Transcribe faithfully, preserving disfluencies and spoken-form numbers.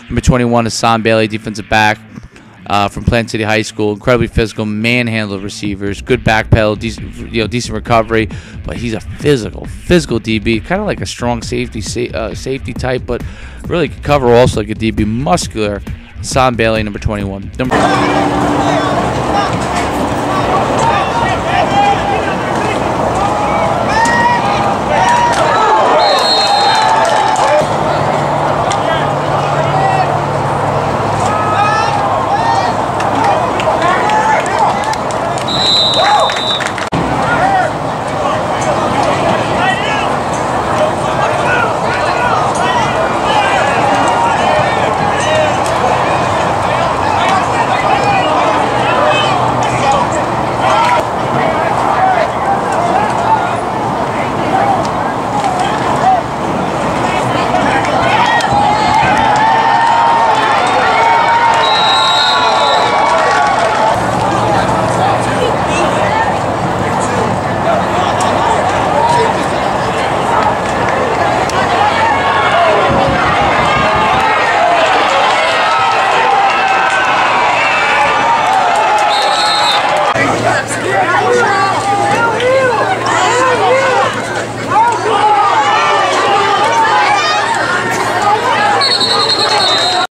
Number twenty-one, Hassan Bailey, defensive back uh, from Plant City High School. Incredibly physical, manhandle receivers, good back pedal, decent, you know, decent recovery. But he's a physical, physical D B, kind of like a strong safety, sa uh, safety type, but really can cover also like a D B. Muscular, Hassan Bailey, number twenty-one. Number